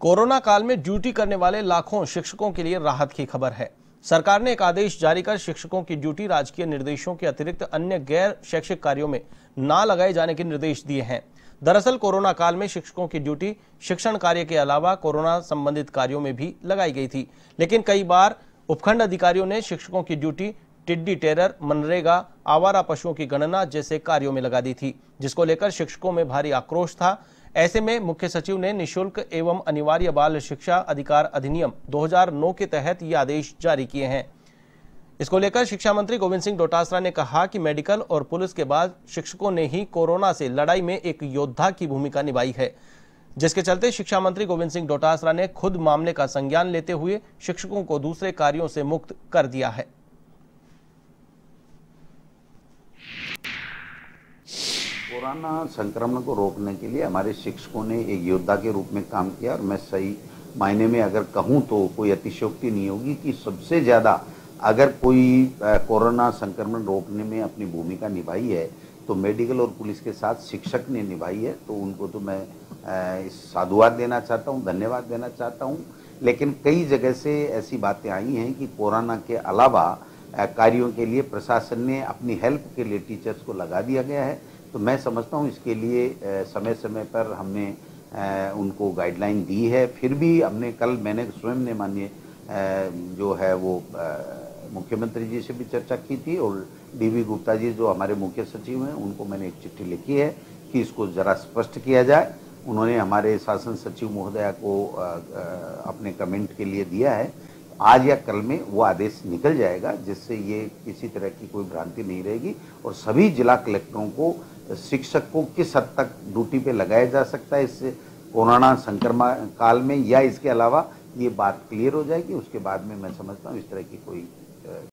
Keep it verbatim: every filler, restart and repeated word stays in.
Corona काल में duty करने वाले लाखों शिक्षकों के लिए राहत की खबर है। सरकार ने एक आदेश जारी कर शिक्षकों की ड्यूटी राजकीय निर्देशों के अतिरिक्त अन्य गैर शैक्षिक कार्यों में ना लगाए जाने के निर्देश दिए हैं। दरअसल कोरोना काल में शिक्षकों की ड्यूटी शिक्षण कार्य के अलावा कोरोना संबंधित कार्यों में भी लगाई गई थी, लेकिन कई बार उपखंड अधिकारियों ने शिक्षकों की ड्यूटी टिड्डी टेरर, मनरेगा, आवारा पशुओं की गणना जैसे कार्यों में लगा दी थी, जिसको लेकर शिक्षकों में भारी आक्रोश था। ऐसे में मुख्य सचिव ने निःशुल्क एवं अनिवार्य बाल शिक्षा अधिकार अधिनियम दो हज़ार नौ के तहत ये आदेश जारी किए हैं। इसको लेकर शिक्षा मंत्री गोविंद सिंह डोटासरा ने कहा कि मेडिकल और पुलिस के बाद शिक्षकों ने ही कोरोना से लड़ाई में एक योद्धा की भूमिका निभाई है, जिसके चलते शिक्षा मंत्री गोविंद सिंह डोटासरा ने खुद मामले का संज्ञान लेते हुए शिक्षकों को दूसरे कार्यों से मुक्त कर दिया है। कोरोना संक्रमण को रोकने के लिए हमारे शिक्षकों ने एक योद्धा के रूप में काम किया और मैं सही मायने में अगर कहूं तो कोई अतिशयोक्ति नहीं होगी कि सबसे ज़्यादा अगर कोई कोरोना संक्रमण रोकने में अपनी भूमिका निभाई है तो मेडिकल और पुलिस के साथ शिक्षक ने निभाई है। तो उनको तो मैं साधुवाद देना चाहता हूं, धन्यवाद देना चाहता हूं। लेकिन कई जगह से ऐसी बातें आई हैं कि कोरोना के अलावा कार्यों के लिए प्रशासन ने अपनी हेल्प के लिए टीचर्स को लगा दिया गया है। तो मैं समझता हूँ इसके लिए समय समय पर हमने उनको गाइडलाइन दी है। फिर भी हमने कल मैंने स्वयं ने माननीय जो है वो मुख्यमंत्री जी से भी चर्चा की थी और डीवी गुप्ता जी जो हमारे मुख्य सचिव हैं उनको मैंने एक चिट्ठी लिखी है कि इसको ज़रा स्पष्ट किया जाए। उन्होंने हमारे शासन सचिव महोदया को अपने कमेंट के लिए दिया है। आज या कल में वो आदेश निकल जाएगा जिससे ये किसी तरह की कोई भ्रांति नहीं रहेगी और सभी जिला कलेक्टरों को शिक्षक को किस हद तक ड्यूटी पे लगाया जा सकता है इस कोरोना संक्रमण काल में या इसके अलावा ये बात क्लियर हो जाएगी। उसके बाद में मैं समझता हूँ इस तरह की कोई